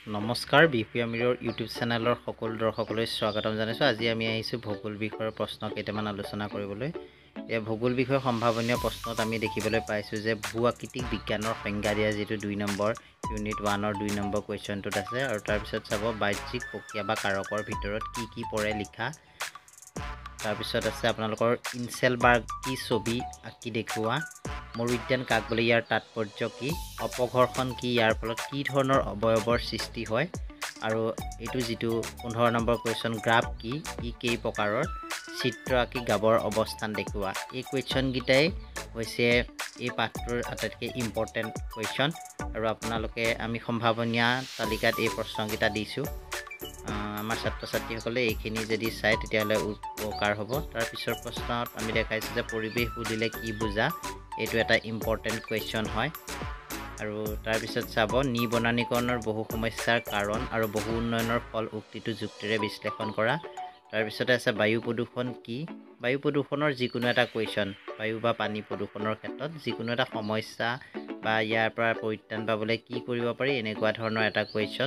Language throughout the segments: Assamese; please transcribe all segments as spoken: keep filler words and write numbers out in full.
নমস্কাৰ বিপিএমিৰৰ ইউটিউব চেনেলৰ সকলো দৰ্শকলৈ স্বাগতম জনাইছোঁ। আজি আমি আহিছোঁ ভূগোল বিষয়ৰ প্ৰশ্ন কেইটামান আলোচনা কৰিবলৈ। এই ভূগোল বিষয়ৰ সম্ভাৱনীয় প্ৰশ্নত আমি দেখিবলৈ পাইছোঁ যে ভূ আকৃতিক বিজ্ঞানৰ সংজ্ঞা দিয়া যিটো দুই নম্বৰ ইউনিট ওৱানৰ দুই নম্বৰ কুৱেশ্যনটোত আছে। আৰু তাৰপিছত চাব বাহ্যিক প্ৰক্ৰিয়া বা কাৰকৰ ভিতৰত কি কি পৰে লিখা। তাৰপিছত আছে আপোনালোকৰ ইনচেলবাৰ্গ কি ছবি আঁকি দেখুওৱা, মৰুদ্যান কাক বোলে, ইয়াৰ তাৎপৰ্য কি, অপঘৰ্ষণ কি, ইয়াৰ ফলত কি ধৰণৰ অৱয়ৱৰ সৃষ্টি হয়, আৰু এইটো যিটো পোন্ধৰ নম্বৰ কুৱেশ্যন গ্ৰাফ কি, ই কেই প্ৰকাৰৰ, চিত্ৰ আঁকি গাবৰ অৱস্থান দেখুওৱা। এই কুৱেশ্যনকেইটাই হৈছে এই পাঠটোৰ আটাইতকৈ ইম্পৰ্টেণ্ট কুৱেশ্যন। আৰু আপোনালোকে আমি সম্ভাৱনীয় তালিকাত এই প্ৰশ্নকেইটা দিছোঁ। আমাৰ ছাত্ৰ ছাত্ৰীসকলে এইখিনি যদি চায় তেতিয়াহ'লে উপকাৰ হ'ব। তাৰপিছৰ প্ৰশ্নত আমি দেখাইছোঁ যে পৰিৱেশ বুলিলে কি বুজা, এইটো এটা ইম্পৰ্টেণ্ট কুৱেশ্যন হয়। আৰু তাৰপিছত চাব নিবনানীকৰণৰ বহু সমস্যাৰ কাৰণ আৰু বহু উন্নয়নৰ ফল উক্তিটো যুক্তিৰে বিশ্লেষণ কৰা। তাৰপিছতে আছে বায়ু প্ৰদূষণ কি, বায়ু প্ৰদূষণৰ যিকোনো এটা কুৱেশ্যন, বায়ু বা পানী প্ৰদূষণৰ ক্ষেত্ৰত যিকোনো এটা সমস্যা বা ইয়াৰ পৰা পৰিত্ৰাণ পাবলৈ কি কৰিব পাৰি, এনেকুৱা ধৰণৰ এটা কুৱেশ্যন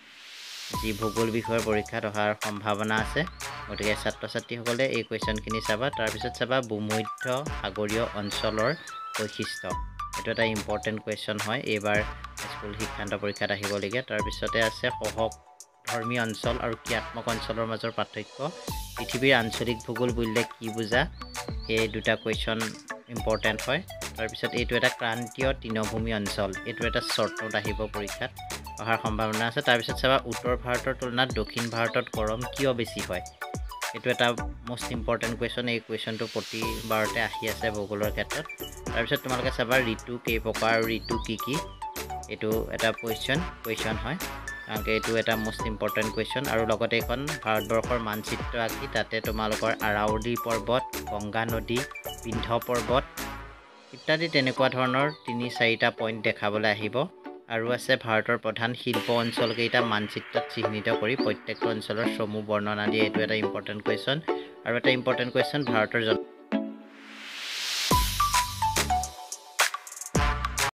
যি ভূগোল বিষয়ৰ পৰীক্ষাত অহাৰ সম্ভাৱনা আছে। গতিকে ছাত্ৰ ছাত্ৰীসকলে এই কুৱেশ্যনখিনি চাবা। তাৰপিছত চাবা ভূমধ্য সাগৰীয় অঞ্চলৰ বৈশিষ্ট্য, এইটো এটা ইম্পৰ্টেণ্ট কুৱেশ্যন হয়, এইবাৰ স্কুল শিক্ষান্ত পৰীক্ষাত আহিবলগীয়া। তাৰপিছতে আছে সহধৰ্মী অঞ্চল আৰু ক্ৰিয়াত্মক অঞ্চলৰ মাজৰ পাৰ্থক্য, পৃথিৱীৰ আঞ্চলিক ভূগোল বুলিলে কি বুজা, এই দুটা কুৱেশ্যন ইম্পৰ্টেণ্ট হয়। তাৰপিছত এইটো এটা ক্ৰান্তীয় তৃণভূমি অঞ্চল, এইটো এটা শ্বৰ্টত আহিব পৰীক্ষাত অহাৰ সম্ভাৱনা আছে। তাৰপিছত চাবা উত্তৰ ভাৰতৰ তুলনাত দক্ষিণ ভাৰতত গৰম কিয় বেছি হয়, এইটো এটা মষ্ট ইম্পৰ্টেণ্ট কুৱেশ্যন। এই কুৱেশ্যনটো প্ৰতিবাৰতে আহি আছে ভূগোলৰ ক্ষেত্ৰত। তাৰপিছত তোমালোকে চাবা ঋতু কেই প্ৰকাৰ আৰু ঋতু কি কি, এইটো এটা কুৱেশ্যন কুৱেশ্যন হয়, কাৰণ এইটো এটা মষ্ট ইম্পৰ্টেণ্ট কুৱেশ্যন। আৰু লগতে এখন ভাৰতবৰ্ষৰ মানচিত্ৰ আঁকি তাতে তোমালোকৰ আৰাৱলী পৰ্বত, গংগা নদী, বিন্ধ্য পৰ্বত ইত্যাদি তেনেকুৱা ধৰণৰ তিনি চাৰিটা পইণ্ট দেখাবলৈ আহিব। আৰু আছে ভাৰতৰ প্ৰধান শিল্প অঞ্চলকেইটা মানচিত্ৰত চিহ্নিত কৰি প্ৰত্যেকটো অঞ্চলৰ চমু বৰ্ণনা দিয়ে, এইটো এটা ইম্পৰ্টেণ্ট কুৱেশ্যন। আৰু এটা ইম্পৰ্টেণ্ট কুৱেশ্যন ভাৰতৰ জন